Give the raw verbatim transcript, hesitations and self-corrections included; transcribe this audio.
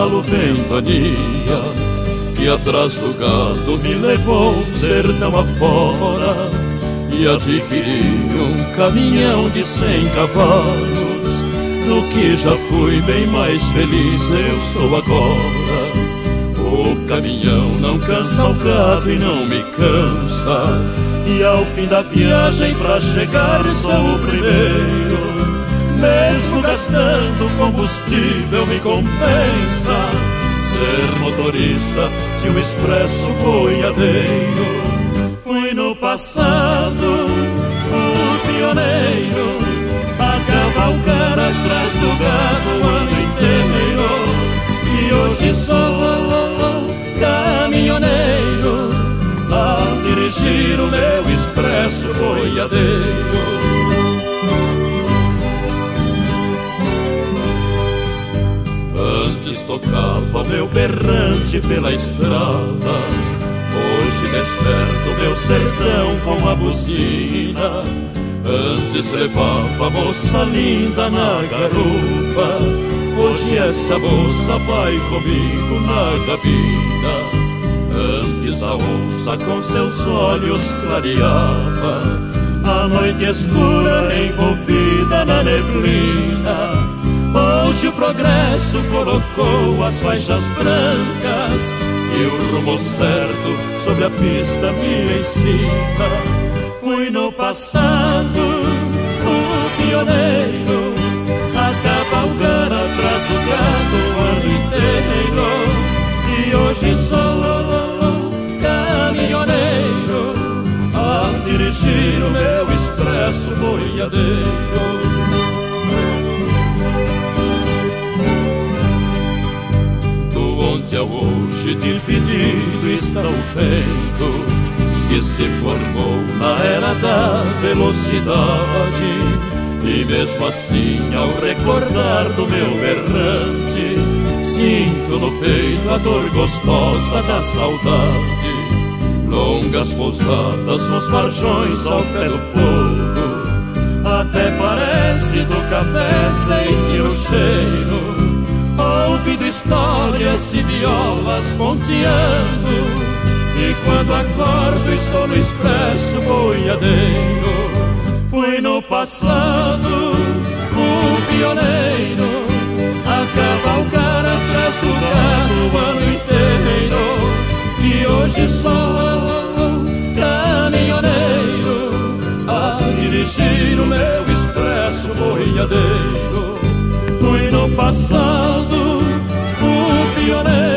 cavalo ventania, que atrás do gado me levou sertão afora, e adquiri um caminhão de cem cavalos, do que já fui bem mais feliz eu sou agora. O caminhão não cansa o gado e não me cansa, e ao fim da viagem pra chegar sou o primeiro. Mesmo gastando combustível me compensa ser motorista de um expresso boiadeiro. Fui no passado o pioneiro a cavalgar atrás do gado o ano inteiro, e hoje sou caminhoneiro a dirigir o meu expresso boiadeiro. Antes tocava meu berrante pela estrada, hoje desperto meu sertão com a buzina. Antes levava a moça linda na garupa, hoje essa moça vai comigo na cabina. Antes a onça com seus olhos clareava a noite escura envolvida na neblina. Hoje o progresso colocou as faixas brancas e o rumo certo sobre a pista me ensina. Fui no passado o pioneiro a cavalgar atrás do gado o ano inteiro, e hoje sou caminhoneiro a dirigir o meu expresso boiadeiro. De hoje dividido está o vento que se formou na era da velocidade, e mesmo assim ao recordar do meu berrante sinto no peito a dor gostosa da saudade. Longas pousadas nos marjões ao pé do fogo, até parece do café sentir o cheiro, ouvindo histórias e violas ponteando, e quando acordo estou no expresso boiadeiro. Fui no passado um pioneiro a cavalgar atrás do gado o ano inteiro, e hoje sou caminhoneiro a dirigir o meu expresso boiadeiro. Fui no passado o pioneiro